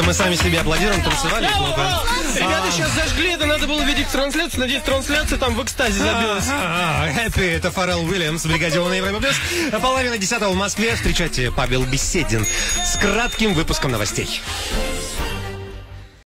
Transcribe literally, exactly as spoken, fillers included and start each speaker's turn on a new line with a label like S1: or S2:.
S1: мы сами себе аплодируем, танцевали.
S2: Ребята сейчас зажгли, это надо было видеть трансляцию. Надеюсь, трансляция там в экстазе забилась.
S1: Хэппи, это Фаррелл Уильямс, бригаде на Европе плюс. Половина десятого в Москве. Встречайте, Павел Беседин с кратким выпуском новостей.